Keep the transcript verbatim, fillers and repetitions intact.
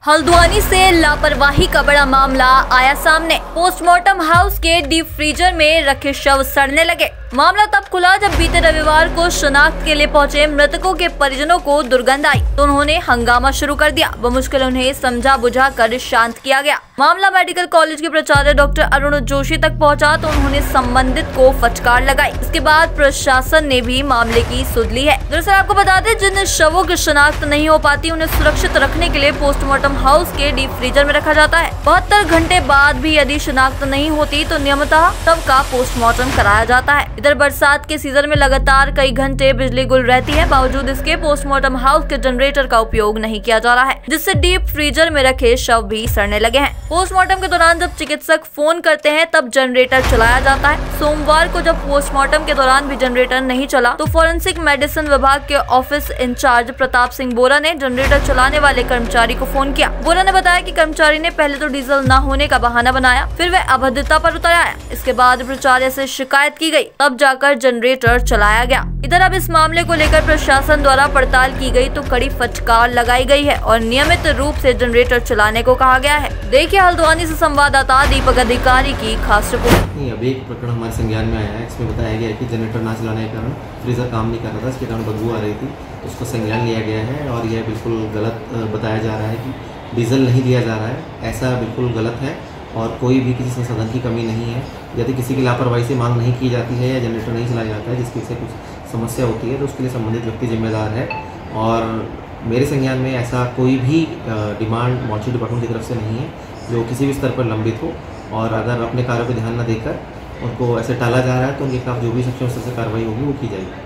हल्द्वानी से लापरवाही का बड़ा मामला आया सामने। पोस्टमार्टम हाउस के डीप फ्रीजर में रखे शव सड़ने लगे। मामला तब खुला जब बीते रविवार को शिनाख्त के लिए पहुंचे मृतकों के परिजनों को दुर्गंध आई तो उन्होंने हंगामा शुरू कर दिया। बमुश्किल उन्हें समझा बुझा कर शांत किया गया। मामला मेडिकल कॉलेज के प्राचार्य डॉक्टर अरुण जोशी तक पहुंचा तो उन्होंने संबंधित को फटकार लगाई। इसके बाद प्रशासन ने भी मामले की सुध ली है। दरअसल आपको बता दें, जिन शवों की शिनाख्त नहीं हो पाती उन्हें सुरक्षित रखने के लिए पोस्टमार्टम हाउस के डीप फ्रीजर में रखा जाता है। बहत्तर घंटे बाद भी यदि शिनाख्त नहीं होती तो नियमितः शव का पोस्टमार्टम कराया जाता है। इधर बरसात के सीजन में लगातार कई घंटे बिजली गुल रहती है। बावजूद इसके पोस्टमार्टम हाउस के जनरेटर का उपयोग नहीं किया जा रहा है, जिससे डीप फ्रीजर में रखे शव भी सड़ने लगे हैं। पोस्टमार्टम के दौरान जब चिकित्सक फोन करते हैं तब जनरेटर चलाया जाता है। सोमवार को जब पोस्टमार्टम के दौरान भी जनरेटर नहीं चला तो फोरेंसिक मेडिसिन विभाग के ऑफिस इंचार्ज प्रताप सिंह बोरा ने जनरेटर चलाने वाले कर्मचारी को फोन किया। बोरा ने बताया कि कर्मचारी ने पहले तो डीजल न होने का बहाना बनाया, फिर वह अभद्रता पर उतर आया। इसके बाद प्राचार्य से शिकायत की गई, तब जाकर जनरेटर चलाया गया। इधर अब इस मामले को लेकर प्रशासन द्वारा पड़ताल की गई तो कड़ी फटकार लगाई गई है और नियमित रूप से जनरेटर चलाने को कहा गया है। देखिए हल्द्वानी से संवाददाता दीपक अधिकारी की खास रिपोर्ट। अभी एक प्रकरण हमारे संज्ञान में आया है। इसमें बताया गया है कि जनरेटर ना चलाने के कारण फ्रीजर काम नहीं कर रहा था, इसके कारण बदबू आ रही थी। उसको संज्ञान लिया गया है और यह बिल्कुल गलत बताया जा रहा है कि डीजल नहीं दिया जा रहा है। ऐसा बिल्कुल गलत है और कोई भी किसी संसाधन की कमी नहीं है। यदि किसी की लापरवाही से मांग नहीं की जाती है या जनरेटर नहीं चलाया जाता है जिसकी से कुछ समस्या होती है तो उसके लिए संबंधित व्यक्ति जिम्मेदार है। और मेरे संज्ञान में ऐसा कोई भी डिमांड मॉर्चरी डिपार्टमेंट की तरफ से नहीं है जो किसी भी स्तर पर लंबित हो। और अगर अपने कार्यों पर ध्यान न देकर उनको ऐसे टाला जा रहा है तो उनके खिलाफ जो भी सक्षम स्तर से कार्रवाई होगी वो की जाएगी।